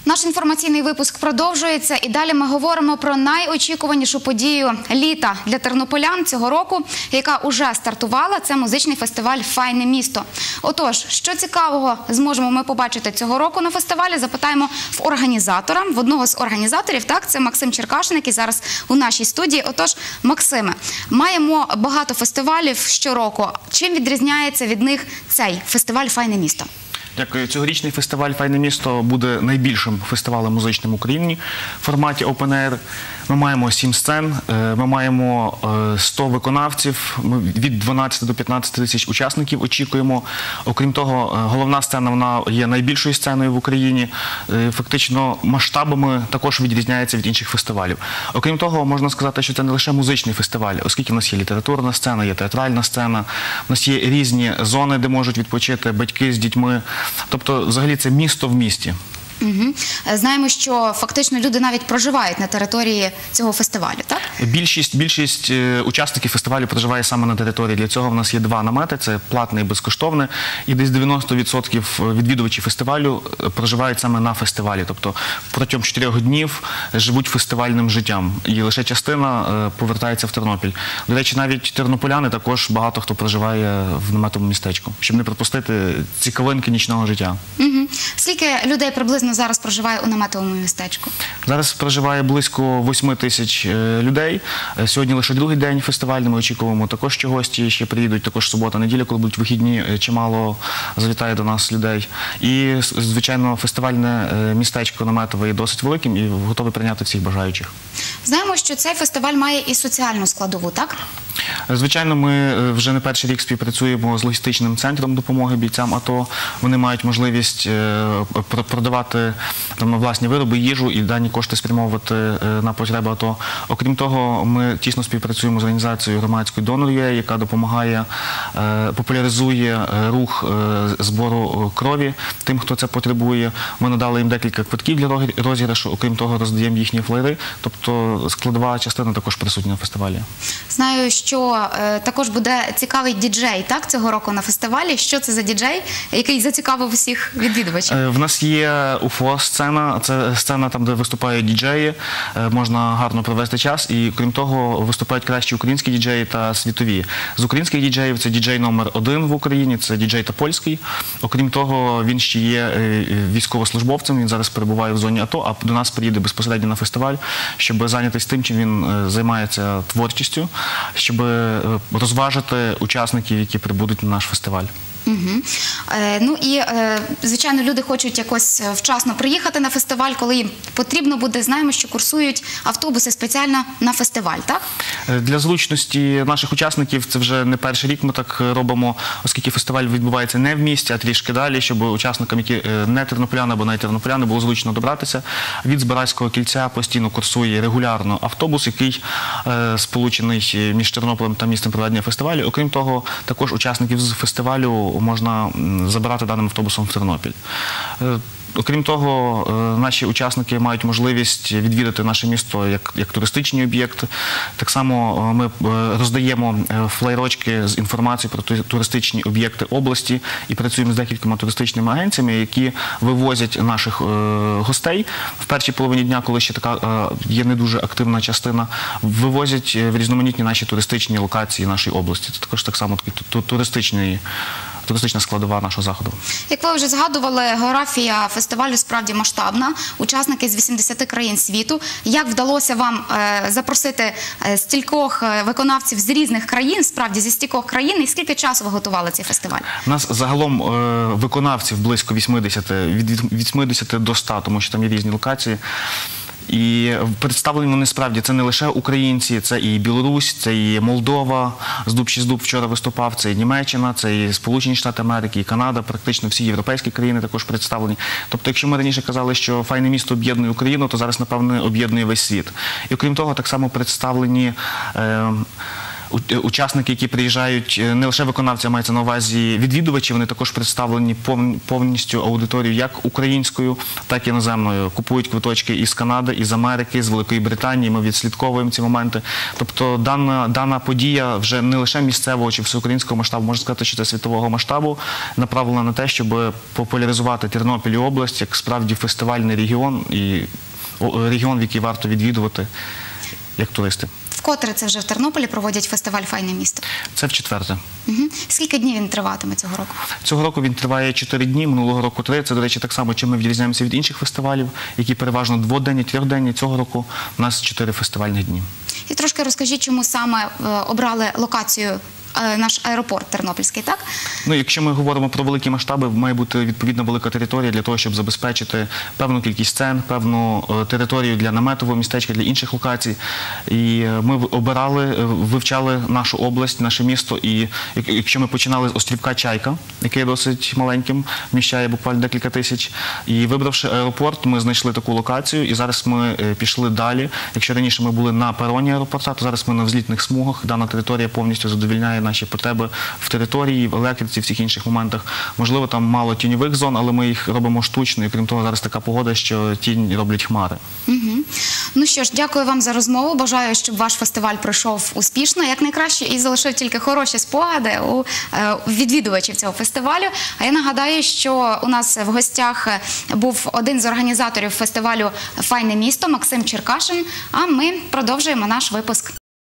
Наш інформаційний випуск продовжується, і далі ми говоримо про найочікуванішу подію літа для тернополян цього року, яка уже стартувала. Це музичний фестиваль «Файне місто». Отож, що цікавого зможемо ми побачити цього року на фестивалі, запитаємо в організатора, в одного з організаторів, так, це Максим Черкашин, який зараз у нашій студії. Отож, Максиме, маємо багато фестивалів щороку. Чим відрізняється від них цей фестиваль «Файне місто»? Дякую. Цьогорічний фестиваль «Файне місто» буде найбільшим фестивалем музичним в Україні в форматі Open Air. Ми маємо 7 сцен, ми маємо 100 виконавців, ми від 12 до 15 тисяч учасників очікуємо. Окрім того, головна сцена вона є найбільшою сценою в Україні. Фактично масштабами також відрізняється від інших фестивалів. Окрім того, можна сказати, що це не лише музичний фестиваль, оскільки в нас є літературна сцена, є театральна сцена, в нас є різні зони, де можуть відпочити батьки з дітьми. Тобто, взагалі, це місто в місті. Знаємо, що фактично люди навіть проживають на території цього фестивалю, так? Більшість учасників фестивалю проживає саме на території. Для цього в нас є 2 намети, це платне і безкоштовне. І десь 90% відвідувачів фестивалю проживають саме на фестивалі. Тобто протягом 4 днів живуть фестивальним життям. І лише частина повертається в Тернопіль. До речі, навіть тернополяни також багато хто проживає в наметовому містечку, щоб не пропустити цікавинки нічного життя. Скільки людей приблизно зараз проживає у наметовому містечку? Зараз проживає близько 8 тисяч людей. Сьогодні лише другий день фестивальний. Ми очікуємо також, що гості ще приїдуть. Також субота-неділя, коли будуть вихідні, чимало завітає до нас людей. І, звичайно, фестивальне містечко наметове є досить великим і готове прийняти всіх бажаючих. Знаємо, що цей фестиваль має і соціальну складову, так? Звичайно, ми вже не перший рік співпрацюємо з логістичним центром допомоги бійцям АТО. Вони мають можливість продавати власні вироби, їжу і дані кошти спрямовувати на потреби АТО. Окрім того, ми тісно співпрацюємо з організацією громадською «Донор.ua», яка допомагає, популяризує рух збору крові тим, хто це потребує. Ми надали їм декілька квитків для розіграшу, окрім того, роздаємо їхні флаєри. Тобто складова частина також присутня на фестивалі. Знаю, що також буде цікавий діджей, так, цього року на фестивалі. Що це за діджей, який зацікавив усіх відвідувачів? В нас є УФО-сцена, це сцена там, де виступають діджеї, можна гарно провести час, і крім того, виступають кращі українські діджеї та світові. З українських діджеїв це діджей номер 1 в Україні, це діджей Топольський. Окрім того, він ще є військовослужбовцем, він зараз перебуває в зоні АТО, а до нас приїде безпосередньо на фестиваль, щоб зайнятися тим, чим він займається творчістю, щоб розважити учасників, які прибудуть на наш фестиваль. Ну і, звичайно, люди хочуть якось вчасно приїхати на фестиваль, коли їм потрібно буде. Знаємо, що курсують автобуси спеціально на фестиваль, так? Для зручності наших учасників, це вже не перший рік ми так робимо, оскільки фестиваль відбувається не в місті, а трішки далі, щоб учасникам, які не тернополяни або не тернополяни, було зручно добратися. Від Збаразького кільця постійно курсує регулярно автобус, який сполучений між Тернополем та місцем проведення фестивалю. Окрім того, також учасників з фестивалю можна забирати даним автобусом в Тернопіль. Окрім того, наші учасники мають можливість відвідати наше місто як туристичний об'єкт. Так само ми роздаємо флаєрочки з інформацією про туристичні об'єкти області і працюємо з декількома туристичними агенціями, які вивозять наших гостей в першій половині дня, коли ще така є не дуже активна частина, вивозять в різноманітні наші туристичні локації нашої області. Це також так само туристична складова нашого заходу. Як ви вже згадували, географія фестивалю справді масштабна. Учасники з 80 країн світу. Як вдалося вам запросити стількох виконавців з різних країн, справді зі стількох країн, і скільки часу ви готували цей фестиваль? У нас загалом виконавців близько 80, від 80 до 100, тому що там є різні локації. І представлені вони справді, це не лише українці, це і Білорусь, це і Молдова, з Дуб 6 Дуб вчора виступав, це і Німеччина, це і Сполучені Штати Америки, і Канада, практично всі європейські країни також представлені. Тобто, якщо ми раніше казали, що «Файне місто» об'єднує Україну, то зараз, напевно, об'єднує весь світ. І окрім того, так само представлені учасники, які приїжджають, не лише виконавці, а мається на увазі відвідувачі, вони також представлені повністю аудиторією як українською, так і іноземною. Купують квиточки із Канади, із Америки, з Великої Британії, ми відслідковуємо ці моменти. Тобто дана подія вже не лише місцевого чи всеукраїнського масштабу, можна сказати, що це світового масштабу, направлена на те, щоб популяризувати Тернопіль і область як справді фестивальний регіон і регіон, в який варто відвідувати як туристи. Вкотре це вже в Тернополі проводять фестиваль «Файне місто»? Це вчетверте. Скільки днів він триватиме цього року? Цього року він триває 4 дні, минулого року 3. Це, до речі, так само, чим ми відрізняємося від інших фестивалів, які переважно дводенні, трьохденні. Цього року у нас 4 фестивальних дні. І трошки розкажіть, чому саме обрали локацію наш аеропорт Тернопільський, так? Ну, якщо ми говоримо про великі масштаби, має бути відповідно велика територія для того, щоб забезпечити певну кількість сцен, певну територію для наметового містечка, для інших локацій. І ми вивчали нашу область, наше місто. І якщо ми починали з острівка Чайка, який є досить маленьким, вміщає буквально декілька тисяч, і вибравши аеропорт, ми знайшли таку локацію, і зараз ми пішли далі. Якщо раніше ми були на пероні аеропорта, то зараз ми на взлітних смугах. Дана територія повністю задовільняє наші потреби в території, в електриці, в всіх інших моментах. Можливо, там мало тіньових зон, але ми їх робимо штучно. І крім того, зараз така погода, що тінь роблять хмари. Ну що ж, дякую вам за розмову. Бажаю, щоб ваш фестиваль пройшов успішно, якнайкраще, і залишив тільки хороші спогади у відвідувачів цього фестивалю. А я нагадаю, що у нас в гостях був один з організаторів фестивалю «Файне місто» Максим Черкашин. А ми продовжуємо наш випуск.